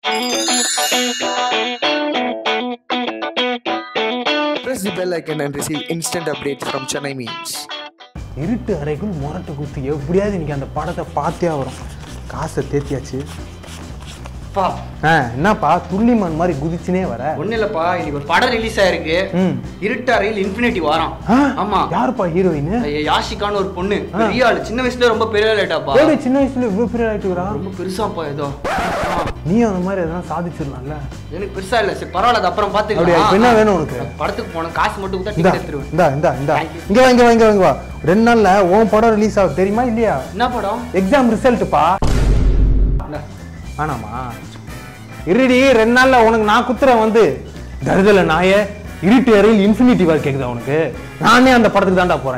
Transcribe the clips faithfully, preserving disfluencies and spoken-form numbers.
Press the bell icon and receive instant updates from Chennai Memes. இருட்டு அறைக்குள் முரட்டு குத்து எப்படியாவது இன்னைக்கு அந்த படத்தை பார்த்தே வரும். காசை தேத்தியாச்சு. பா என்னப்பா துள்ளிமான் மாதிரி குதிச்சுனே வர? ஒண்ணு இல்லப்பா, இன்னைக்கு ஒரு படம் ரிலீஸ் ஆயிருக்கு. இருட்டு அறையில் இன்ஃபினிட்டி வாரம். ஆமா. யாருப்பா ஹீரோயின்? யாஷிகான்னு ஒரு பொண்ணு. பெரிய ஆளு, சின்ன வயசுல ரொம்ப பெரிய ஆளாயிட்டாப்பா. ஏய் சின்ன வயசுல இவ்வளவு பெரிய ஆயிட்டுறா? ரொம்ப பெருசாப்பா ஏதோ. நீ அந்த மாதிரி எதனா சாதிச்சிரலாம்ல? எனக்கு பெருசா இல்ல, சரி பரவாயில்ல, அது அப்புறம் பாத்துக்கலாம். என்ன வேணும் உனக்கு? படத்துக்கு போன காசு மட்டும் கொடுத்தா டிக்கெட் எடுத்துருவேன். இந்தா இந்தா இந்தா இங்க வா இங்க வா இங்க வா. ரெண்டு நாள்ல உன் படம் ரிலீஸ் ஆகுது தெரியுமா இல்லையா? என்ன படம்? எக்ஸாம் ரிசல்ட்ப்பா. ஆனாமா இருடி, ரெண்டு நாள்ல உனக்கு நான் குத்துறேன் வந்து. தருதல நாய இருட்டு அறையில் இன்ஃபினிட்டி வார் கேக்குதா உனக்கு? நானே அந்த படத்துக்கு தான்டா போறேன்.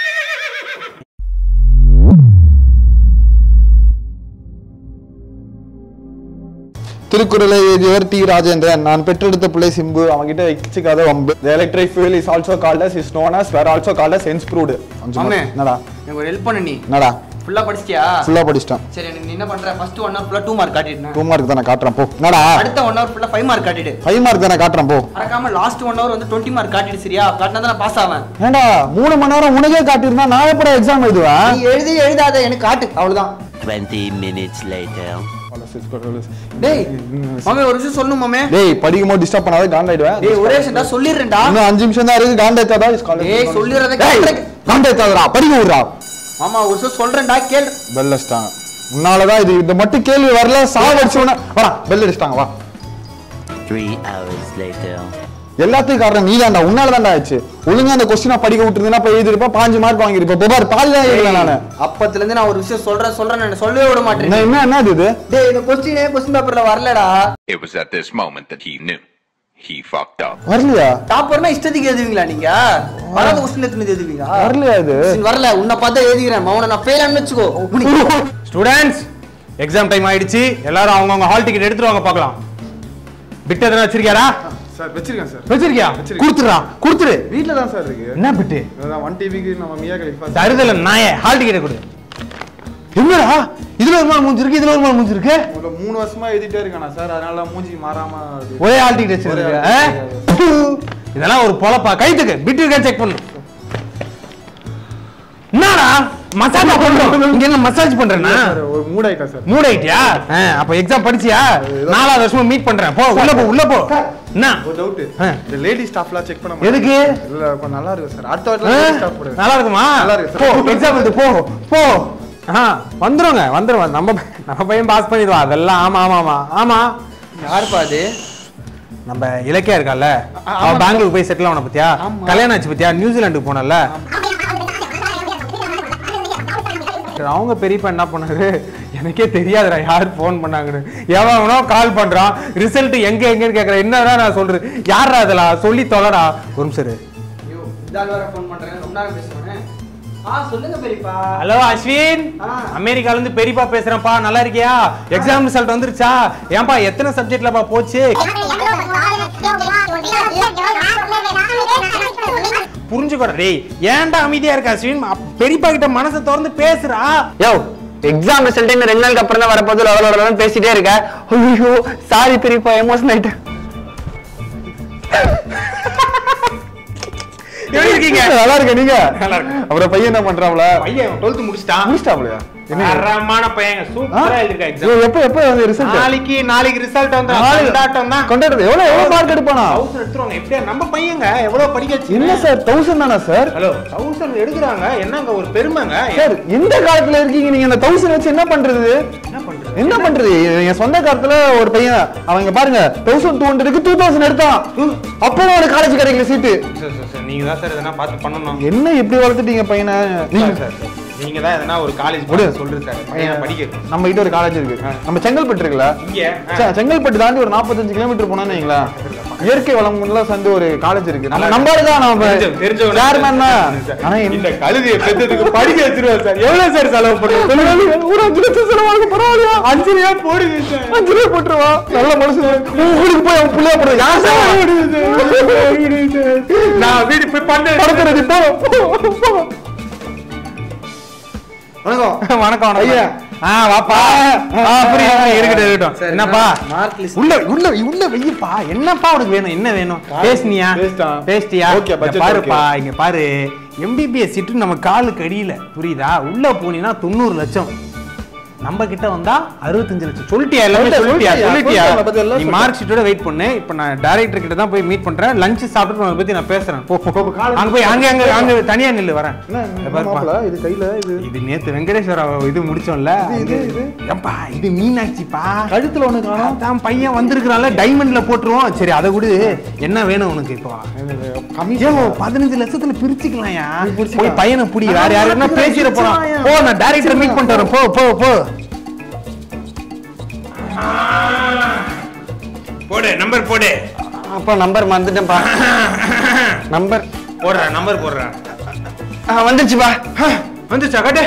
திருக்குறளை எழுதியவர் டி ராஜேந்திரன். நான் பெற்றெடுத்த பிள்ளை சிம்பு, அவங்கிட்ட எச்சிக்காத வம்பு. The electric fuel is also called as, is known as, were also called as ensprued. என்னடா எனக்கு ஒரு ஹெல்ப் பண்ணு. நீ என்னடா ஃபுல்லா படிச்சிட்டியா? ஃபுல்லா படிச்சிட்டேன். சரி, நீ என்ன பண்ற? ஃபர்ஸ்ட் ஒன் ஹவர் ஃபுல்லா டூ மார்க் காட்டிடுறேன். டூ மார்க் தான காட்றேன் போ. என்னடா அடுத்த ஒன் ஹவர் ஃபுல்லா ஃபைவ் மார்க் காட்டிடு. ஃபைவ் மார்க் தான காட்றேன் போ. மறக்காம லாஸ்ட் ஒன் ஹவர் வந்து டுவெண்ட்டி மார்க் காட்டிடு. சரியா? காட்டினா தான் பாஸ் ஆவேன். ஏண்டா மூணு மணி நேரம் உனக்கே காட்டிருந்தா நான் எப்பற எக்ஸாம் எழுதுவேன்? நீ எழுதி எழுதாத எனக்கு காட்டு, அவ்வளவுதான். twenty minutes later. டேய் மாமே ஒரு விஷயம் சொல்லணும் மாமே. டேய் படிக்கும்போது டிஸ்டர்ப் பண்ணாத, காண்டாயிடுவேன். டேய் ஒரே செண்டா சொல்லிறேன்டா. இன்னும் அஞ்சு நிமிஷம் தான் இருக்கு. காண்டாயிட்டாதா இஸ் காலேஜ். டேய் சொல்லிறத காண்டாயிட்டாதடா, படிக்க விடுடா. மாமா ஒரு விஷயம் சொல்றேன்டா கேளு. பெல் அடிச்சிட்டாங்க. உன்னாலதான் இது இந்த மட்டும் கேள்வி வரல. சாவ அடிச்சவன வா, பெல் அடிச்சிட்டாங்க வா. Three hours later. எல்லாத்துக்கும் காரணம் நீ தான்டா, உன்னால தான்டா ஆச்சு. ஒழுங்கா அந்த கொஸ்டினை படிக்க விட்டுருந்தா போய் எழுதிருப்பா, பாஞ்சு மார்க் வாங்கிருப்பா. பாரு பாதி தான் எழுதல நானு. அப்பத்துல இருந்து நான் ஒரு விஷயம் சொல்றேன் சொல்றேன் நான் சொல்லவே விட மாட்டேன். என்ன என்ன இது? டேய் இந்த கொஸ்டினே கொஸ்டின் பேப்பர்ல வரலடா. It was at this moment that he knew he fucked up. வரலையா? டாப்பர்னா இஷ்டத்துக்கு எழுதுவீங்களா நீங்க? வராத கொஸ்டின் எத்தனை எழுதுவீங்க? வரலையா இது? வரல, உன்னை பார்த்தா எழுதிக்கிறேன். மௌன நான் ஃபெயில் ஆனு வெச்சுக்கோ. ஸ்டூடண்ட்ஸ் எக்ஸாம் டைம் ஆயிடுச்சு. எல்லாரும் அவங்க அவங்க ஹால் டிக்கெட் எடுத்துட்டு வாங்க பார்க்கலாம். பிட் எதனா வச்சிருக்கியாடா? சார் வச்சிருக்கேன் சார். வச்சிருக்கியா? குடுத்துறா குடுத்துரு. வீட்ல தான் சார் இருக்கு. என்ன பிட்? அதான் ஒன் டிவிக்கு நம்ம மியா கலிஃபா. தருதல நாயே ஹால் டிக்கெட் கொடு. என்னடா இதுல ஒரு மால் மூஞ்சி இருக்கு, இதுல ஒரு மால் மூஞ்சி இருக்கு. ஒரு மூணு வருஷமா எழுதிட்டே இருக்கானா சார், அதனால மூஞ்சி மாறாம ஒரே ஹால் டிக்கெட் வச்சிருக்க. இதெல்லாம் ஒரு பொளப்பா? கைத்துக்கு பிட் இருக்கா செக் பண்ணு. என்னடா மசாஜ் பண்றோம் இங்க? என்ன மசாஜ் பண்றேன்னா? ஒரு மூட் ஆயிட்டா சார். மூட் ஆயிட்டியா? அப்ப எக்ஸாம் படிச்சியா? நாலாவது வருஷமா மீட் பண்றேன். போ உள்ள போ உள்ள போ. என்ன ஒரு டவுட், இந்த லேடி ஸ்டாஃப்லாம் செக் பண்ண எதுக்கு? இல்ல கொஞ்சம் நல்லா இருக்கு சார். அடுத்த வாரத்துல லேடி ஸ்டாஃப் போடுங்க. நல்லா இருக்குமா? நல்லா இருக்கு போ எக்ஸாம் எழுது போ போ. ஆ வந்துருங்க வந்துருங்க. நம்ம நம்ம பையன் பாஸ் பண்ணிடுவான் அதெல்லாம். ஆமா ஆமா ஆமா ஆமா. யாருப்பா அது? நம்ம இலக்கியா இருக்கால, அவ பெங்களூருக்கு போய் செட்டில் ஆன பத்தியா? கல்யாணம் ஆச்சு பத்தியா? நியூசிலாந்துக்கு போனல. அவங்க பெரியப்பா என்ன பண்ணாரு எனக்கே தெரியாதுடா யாரு போன் பண்ணாங்கன்னு. எவனோ கால் பண்றான், ரிசல்ட் எங்க எங்கன்னு கேக்குறேன். என்னடா நான் சொல்றேன், யாரா அதெல்லாம் சொல்லி தொலைடா. ஒரு நிமிஷம் ஃபோன் பண்றேன், ரொம்ப நேரம் பேசுறேன். ஆ சொல்லுங்க பெரியப்பா. ஹலோ அஸ்வின், அமெரிக்கால இருந்து பெரியப்பா பேசுறேன்ப்பா. நல்லா இருக்கியா? எக்ஸாம் ரிசல்ட் வந்துருச்சா? ஏன்பா எத்தனை சப்ஜெக்ட்லப்பா போச்சு? புரிஞ்சுக்கோடா. டேய் ஏன்டா அமைதியா இருக்க அஸ்வின்? பெரியப்பா கிட்ட மனசை திறந்து பேசுறா. யோ எக்ஸாம் ரிசல்ட் இன்னும் ரெண்டு நாளுக்கு அப்புறம் தான் வரப்போது. லவலோட பேசிட்டே இருக்க. ஐயோ சாரி பெரியப்பா, எமோஷன் ஆயிட்டேன். எப்படி இருக்கீங்க? நல்லா இருக்க நீங்க? நல்லா இருக்கு. அப்புறம் பையன் என்ன பண்றாப்ல? பையன் டுவெல்த் முடிச்சிட்டான். முடிச்சிட்டாப்லயா? தரமான பையன், சூப்பரா எழுதிருக்கா எக்ஸாம். எப்ப எப்ப வந்து ரிசல்ட்? நாளைக்கு நாளைக்கு ரிசல்ட் வந்து கொண்டாட்டம் தான். கொண்டாடுறது எவ்வளவு எவ்வளவு மார்க் எடுப்பானா? ஆயிரம் எடுத்துறாங்க. எப்படியா நம்ம பையங்க எவ்வளவு படிக்க வச்சு? என்ன சார் ஆயிரம் தானா சார்? ஹலோ ஆயிரம் எடுக்குறாங்க. என்னங்க ஒரு பெருமைங்க சார். இந்த காலத்துல இருக்கீங்க நீங்க. அந்த ஆயிரம் வச்சு என்ன பண்றது? என்ன பண்றது என்ன பண்றது? என் சொந்த காலத்துல ஒரு பையன் அவங்க பாருங்க ஆயிரத்தி இருநூறுக்கு ரெண்டாயிரம் எடுத்தான். அப்பவும் ஒரு காலேஜ் கிடைக்கல சீட்டு. சார் சார் நீங்க தான் சார் எதனா பார்த்து பண்ணணும். என்ன இப்படி வளர்த்துட்டீங்க பையனை? நீங்க சார் நீங்க தான் எதனா ஒரு காலேஜ் போடு சொல்லுங்க சார். பையன் படிக்க நம்ம கிட்ட ஒரு காலேஜ் இருக்கு. நம்ம செங்கல்பட்டு இருக்குல்ல, இங்க செங்கல்பட்டு தாண்டி ஒரு நாற்பத்தஞ்சு கிலோமீட்டர் போனோம்னு வைங்களா, இயற்கை வளம்லாம் சேர்ந்து ஒரு காலேஜ் இருக்கு. நம்ம நம்பாருதான் நம்ம தெரிஞ்சவங்க சேர்மேன் தான். ஆனா இந்த கழுதியை பெற்றதுக்கு படிக்க வச்சிருவாரு சார். எவ்வளவு சார் செலவு பண்ணுங்க? ஒரு அஞ்சு லட்சம் செலவாக பரவாயில்லையா? அஞ்சு ரூபா போடுங்க சார். அஞ்சு ரூபா போட்டுருவா. நல்ல மனுஷன். ஊருக்கு போய் அவன் பிள்ளையா போடுறது யார் சார்? நான் வீடு போய் பண்ண படத்துறது இப்போ. வணக்கம் வணக்கம் ஐயா. ஆ வாப்பா ஆ புரியுது இருக்கட்டும் இருக்கட்டும் என்னப்பா மார்க் லிஸ்ட் உள்ள உள்ள உள்ள வெய்யப்பா என்னப்பா உனக்கு வேணும் என்ன வேணும் பேசுனியா பேசிட்டான். பேசிட்டியா Okay, இங்க budget பாருப்பா okay. இங்க பாரு எம்பிபிஎஸ் சீட்டு நம்ம காலுக்கு அடியில புரியுதா உள்ள போனீங்கன்னா தொண்ணூறு லட்சம் நம்ம கிட்ட வந்தா அறுபத்தஞ்சு லட்சம் சொல்லிட்டியா எல்லாமே சொல்லிட்டியா சொல்லிட்டியா நீ மார்க் ஷீட்டோட வெயிட் பண்ணு இப்போ நான் டைரக்டர் கிட்ட தான் போய் மீட் பண்றேன் லஞ்ச் சாப்பிட்டு அதை பத்தி நான் பேசுறேன் போ போ அங்க போய் அங்க அங்க அங்க தனியா நில்லு வரேன் இது கையில இது இது நேத்து வெங்கடேஸ்வர இது முடிச்சோம்ல இது இது ஏப்பா இது மீனாட்சிப்பா கழுத்துல ஒண்ணு காணோம். தான் பையன் வந்திருக்கான்ல டைமண்ட்ல போட்டுருவோம் சரி அதை கூட என்ன வேணும் உனக்கு இப்போ கமிஷன் ஏன் பதினஞ்சு லட்சத்துல பிரிச்சுக்கலாம்யா போய் பையனை புடி வேற யாருன்னா பேசிட போறான் போ நான் டைரக்டர் மீட் பண்ணிட்டு வரேன் போ போ போ போடு நம்பர் போடு அப்பா நம்பர் மறந்துட்டேன்ப்பா நம்பர் போடுற நம்பர் போடுற வந்துருச்சுப்பா வந்துச்சா கட்டு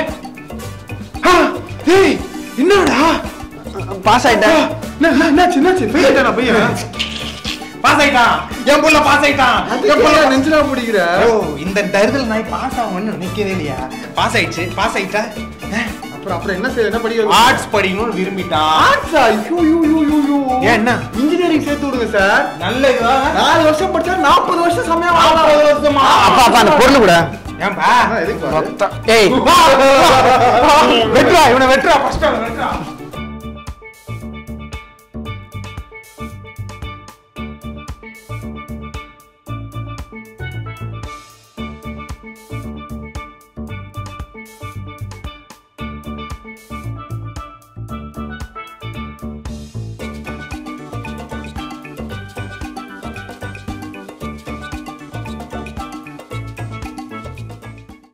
ஏய் என்னடா பாஸ் ஆயிட்டேன் என்னாச்சு என்னாச்சு போயிட்டானா பையன் பாஸ் ஆயிட்டான் என் புள்ள பாஸ் ஆயிட்டான் என் புள்ள நெஞ்சில பிடிக்கிற ஓ இந்த தருதல் நாய் பாஸ் ஆகும்னு நினைக்கவே இல்லையா பாஸ் ஆயிடுச்சு பாஸ் ஆயிட்டா அப்புறம் அப்புறம் என்ன செய்ய என்ன படிக்க ஆர்ட்ஸ் படிக்கணும்னு விரும்பிட்டான் ஆர்ட்ஸா ஐயோ யூ யூ யூ யூ ஏன் என்ன இன்ஜினியரிங் சேர்த்து விடுங்க சார். நல்லதா நாலு வருஷம் படிச்சா நாற்பது வருஷம் சமயம் நாற்பது வருஷமா அப்பா அப்பா அந்த பொருள் கூட ஏன்பா எதுக்கு ஏய் வெட்டுறா இவனை வெட்டுறா ஃபர்ஸ்ட் வெட்டுறா